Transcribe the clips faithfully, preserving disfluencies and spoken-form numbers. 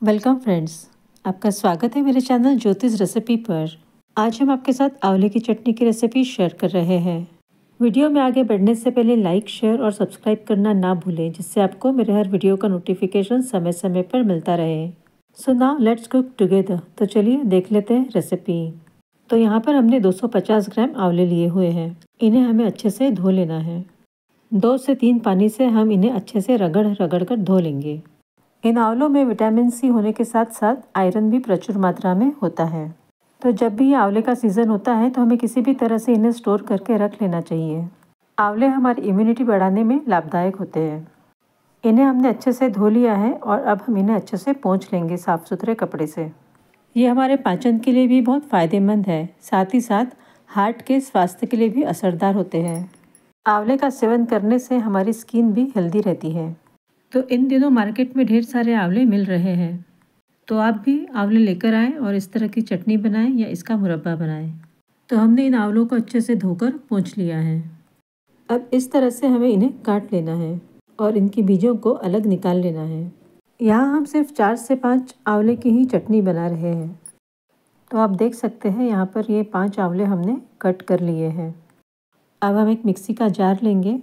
Welcome friends, आपका स्वागत है मेरे चैनल ज्योतिष रेसिपी पर। आज हम आपके साथ आंवले की चटनी की रेसिपी शेयर कर रहे हैं। वीडियो में आगे बढ़ने से पहले लाइक, शेयर और सब्सक्राइब करना ना भूलें, जिससे आपको मेरे हर वीडियो का नोटिफिकेशन समय समय पर मिलता रहे। So now let's cook together. तो चलिए देख लेते हैं रेसिपी। तो यहाँ पर हमने दो सौ पचास ग्राम आंवले लिए हुए हैं। इन्हें हमें अच्छे से धो लेना है। दो से तीन पानी से हम इन्हें अच्छे से रगड़ रगड़ कर धो लेंगे। इन आंवलों में विटामिन सी होने के साथ साथ आयरन भी प्रचुर मात्रा में होता है। तो जब भी आंवले का सीज़न होता है तो हमें किसी भी तरह से इन्हें स्टोर करके रख लेना चाहिए। आंवले हमारी इम्यूनिटी बढ़ाने में लाभदायक होते हैं। इन्हें हमने अच्छे से धो लिया है और अब हम इन्हें अच्छे से पोंछ लेंगे साफ़ सुथरे कपड़े से। ये हमारे पाचन के लिए भी बहुत फ़ायदेमंद है, साथ ही साथ हार्ट के स्वास्थ्य के लिए भी असरदार होते हैं। आंवले का सेवन करने से हमारी स्किन भी हेल्दी रहती है। तो इन दिनों मार्केट में ढेर सारे आंवले मिल रहे हैं, तो आप भी आंवले लेकर आएँ और इस तरह की चटनी बनाएं या इसका मुरब्बा बनाएं। तो हमने इन आंवलों को अच्छे से धोकर पोंछ लिया है। अब इस तरह से हमें इन्हें काट लेना है और इनकी बीजों को अलग निकाल लेना है। यहाँ हम सिर्फ चार से पाँच आंवले की ही चटनी बना रहे हैं। तो आप देख सकते हैं यहाँ पर ये पाँच आंवले हमने कट कर लिए हैं। अब हम एक मिक्सी का जार लेंगे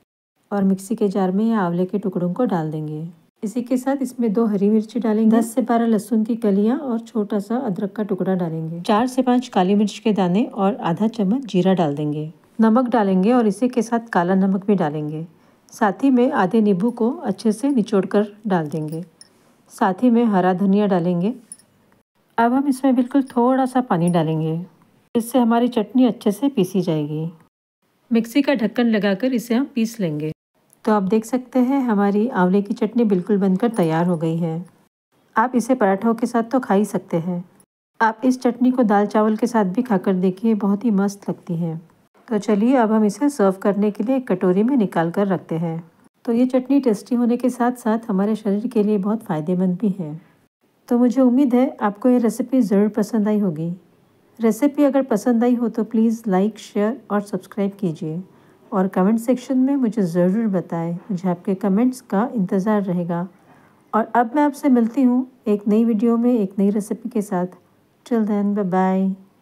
और मिक्सी के जार में ये आंवले के टुकड़ों को डाल देंगे। इसी के साथ इसमें दो हरी मिर्ची डालेंगे, दस से बारह लहसुन की कलियां और छोटा सा अदरक का टुकड़ा डालेंगे। चार से पाँच काली मिर्च के दाने और आधा चम्मच जीरा डाल देंगे। नमक डालेंगे और इसी के साथ काला नमक भी डालेंगे। साथ ही में आधे नींबू को अच्छे से निचोड़ कर डाल देंगे। साथ ही में हरा धनिया डालेंगे। अब हम इसमें बिल्कुल थोड़ा सा पानी डालेंगे, इससे हमारी चटनी अच्छे से पीसी जाएगी। मिक्सी का ढक्कन लगाकर इसे हम पीस लेंगे। तो आप देख सकते हैं हमारी आंवले की चटनी बिल्कुल बनकर तैयार हो गई है। आप इसे पराठों के साथ तो खा ही सकते हैं। आप इस चटनी को दाल चावल के साथ भी खाकर देखिए, बहुत ही मस्त लगती है। तो चलिए अब हम इसे सर्व करने के लिए एक कटोरी में निकाल कर रखते हैं। तो ये चटनी टेस्टी होने के साथ साथ हमारे शरीर के लिए बहुत फ़ायदेमंद भी है। तो मुझे उम्मीद है आपको ये रेसिपी ज़रूर पसंद आई होगी। रेसिपी अगर पसंद आई हो तो प्लीज़ लाइक, शेयर और सब्सक्राइब कीजिए और कमेंट सेक्शन में मुझे ज़रूर बताएं। मुझे आपके कमेंट्स का इंतज़ार रहेगा। और अब मैं आपसे मिलती हूँ एक नई वीडियो में एक नई रेसिपी के साथ। Till then, bye bye.